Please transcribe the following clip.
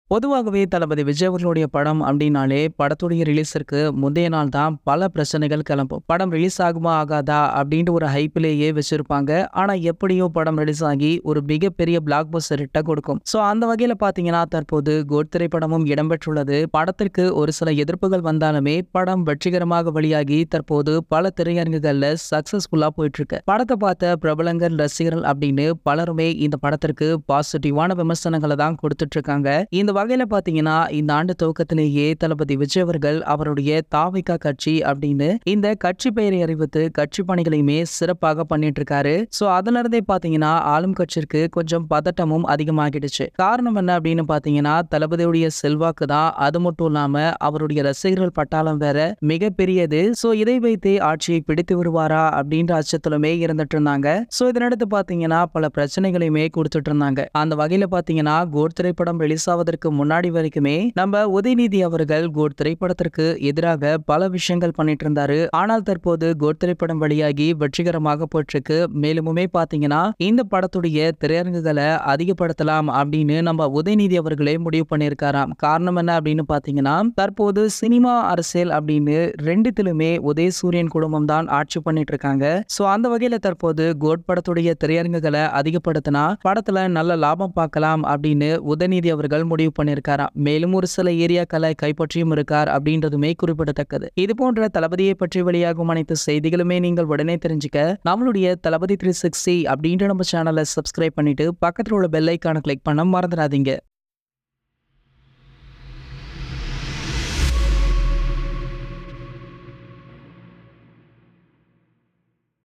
பொதுவாகவே தளபதி விஜய் அவர்களுடைய படம் அப்படின்னாலே படத்துடைய ரிலீஸிற்கு முந்தைய நாள் தான் பல பிரச்சனைகள் கிளம்பும். படம் ரிலீஸ் ஆகுமா ஆகாதா அப்படின்ட்டு ஒரு ஹைப்பிலேயே வச்சிருப்பாங்க. ஆனா எப்படியோ படம் ரிலீஸ் ஆகி ஒரு மிகப்பெரிய பிளாக் பஸ்டர் ஹிட்ட கொடுக்கும். ஸோ அந்த வகையில பாத்தீங்கன்னா தற்போது கோட் திரைப்படமும் இடம்பெற்றுள்ளது. படத்திற்கு ஒரு சில எதிர்ப்புகள் வந்தாலுமே படம் வெற்றிகரமாக வெளியாகி தற்போது பல திரையரங்குகள்ல சக்சஸ்ஃபுல்லா போயிட்டு இருக்கு. படத்தை பார்த்த பிரபலங்கள், ரசிகர்கள் அப்படின்னு பலருமே இந்த படத்திற்கு பாசிட்டிவான விமர்சனங்களை தான் கொடுத்துட்டு இருக்காங்க. இந்த வகையில பாத்தீங்கன்னா இந்த ஆண்டு துவக்கத்திலேயே தளபதி விஜய் அவர்கள் அவருடைய தாவிகா கட்சி அப்படின்னு இந்த கட்சி பெயரை அறிவித்து கட்சி பணிகளையுமே சிறப்பாக பண்ணிட்டு இருக்காரு. சோ அதுல இருந்தே பாத்தீங்கன்னா ஆளும் கட்சிக்கு கொஞ்சம் பதட்டமும் அதிகமாகிடுச்சு. காரணம் என்ன அப்படின்னு பாத்தீங்கன்னா தளபதியுடைய செல்வாக்கு தான். அது மட்டும் இல்லாம அவருடைய ரசிகர்கள் பட்டாளம் வேற மிகப்பெரியது. சோ இதை வைத்தே ஆட்சியை பிடித்து வருவாரா அப்படின்ற அச்சத்திலுமே இருந்துட்டு இருந்தாங்க. சோ இதனடுத்து பாத்தீங்கன்னா பல பிரச்சனைகளையுமே கொடுத்துட்டு இருந்தாங்க. அந்த வகையில பாத்தீங்கன்னா கோட் திரைப்படம் ரிலீஸ் ஆவதற்கு முன்னாடி வரைக்குமே நம்ம உதயநிதி அவர்கள் கோட் திரைப்படத்திற்கு எதிராக பல விஷயங்கள் பண்ணிட்டு இருந்தாரு. ஆனால் தற்போது கோட் திரைப்படம் வெளியாகி வெற்றிகரமாக போயிட்டு மேலுமே பாத்தீங்கன்னா இந்த படத்துடைய திரையரங்குகளை அதிகப்படுத்தலாம் அப்படின்னு நம்ம உதயநிதி அவர்களே முடிவு பண்ணியிருக்காராம். காரணம் என்ன அப்படின்னு பாத்தீங்கன்னா தற்போது சினிமா, அரசியல் அப்படின்னு ரெண்டுத்திலுமே உதயசூரியன் குடும்பம் தான் ஆட்சி பண்ணிட்டு இருக்காங்க. சோ அந்த வகையில தற்போது கோட் படத்துடைய திரையரங்குகளை அதிகப்படுத்தினா படத்துல நல்ல லாபம் பார்க்கலாம் அப்படின்னு உதயநிதி அவர்கள் முடிவு பண்ணியிருக்காராம். மேலும் ஒரு சில ஏரியாக்களை கைப்பற்றியும் இருக்கார் அப்படின்றதுமே குறிப்பிடத்தக்கது. இது போன்ற தளபதியை பற்றி வெளியாகும் அனைத்து செய்திகளுமே நீங்கள் உடனே தெரிஞ்சுக்க நம்மளுடைய தளபதி 360 அப்படின்ற நம்ம சேனலை சப்ஸ்கிரைப் பண்ணிட்டு பக்கத்தில் உள்ள பெல் ஐக்கானை கிளிக் பண்ண மறந்துடாதீங்க.